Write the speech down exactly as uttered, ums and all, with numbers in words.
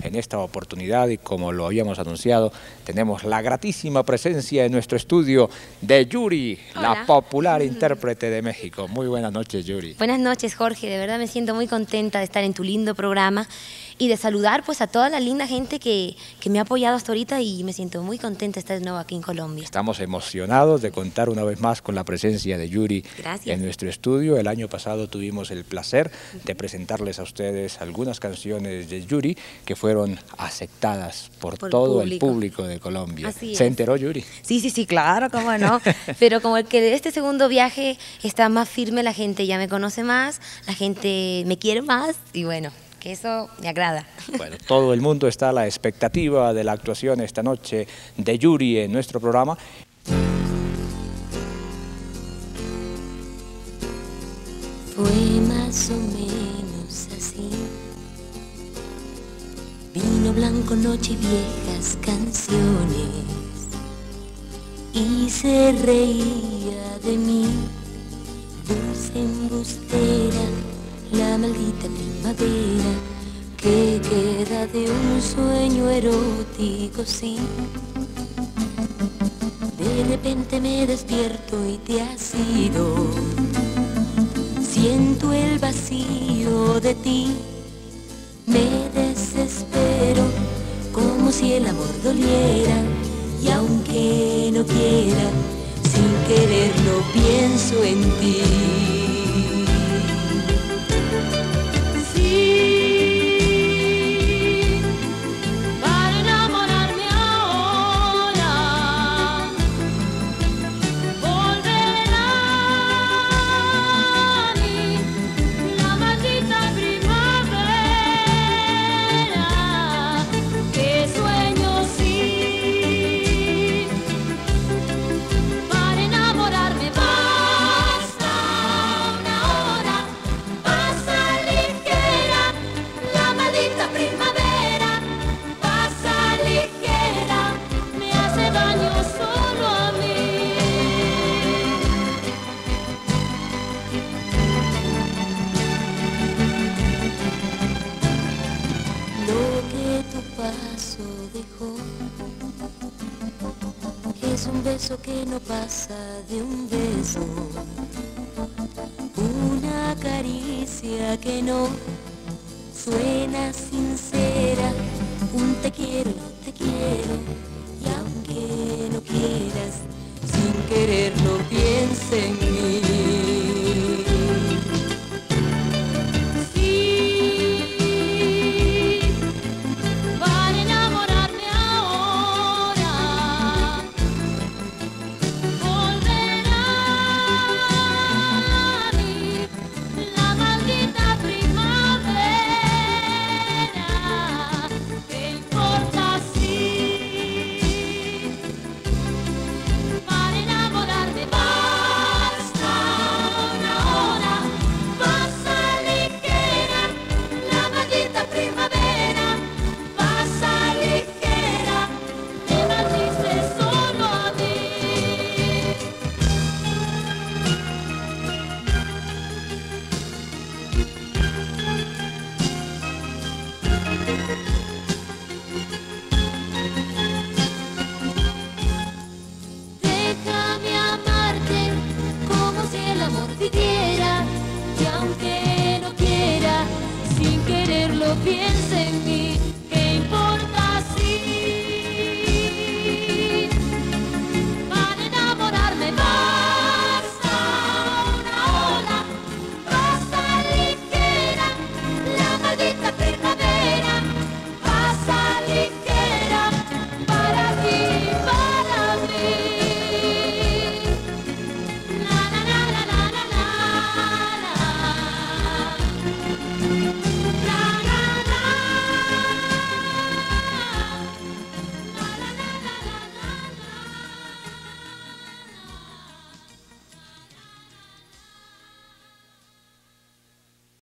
en esta oportunidad y como lo habíamos anunciado, tenemos la gratísima presencia en nuestro estudio de Yuri, Hola. la popular intérprete de México. Muy buenas noches, Yuri. Buenas noches, Jorge. De verdad me siento muy contenta de estar en tu lindo programa y de saludar pues a toda la linda gente que, que me ha apoyado hasta ahorita, y me siento muy contenta de estar de nuevo aquí en Colombia. Estamos emocionados de contar una vez más con la presencia de Yuri Gracias. en nuestro estudio. El año pasado tuvimos el placer de presentarles a ustedes algunas canciones de Yuri que fueron aceptadas por, Por todo público. el público de Colombia. Así ¿Se es. enteró, Yuri? Sí, sí, sí, claro, cómo no. Pero como el que este segundo viaje está más firme, la gente ya me conoce más, la gente me quiere más y bueno, que eso me agrada. Bueno, todo el mundo está a la expectativa de la actuación esta noche de Yuri en nuestro programa. Fue más o menos así. Vino blanco, noche y viejas canciones, y se reía de mí. Dulce embustera, la maldita primavera que queda de un sueño erótico, sí. De repente me despierto y te has ido. Siento el vacío de ti, me desespero como si el amor doliera, y aunque no quiera, sin quererlo pienso en ti. Sí, para enamorarme ahora, volverá a mí la maldita primavera que sueño, sí. Para enamorarme basta una hora, pasa ligera, la maldita primavera, pasa ligera, me hace daño solo a mí. Lo que tu paso dejó es un beso que no pasa de un beso, una caricia que no suena sincera.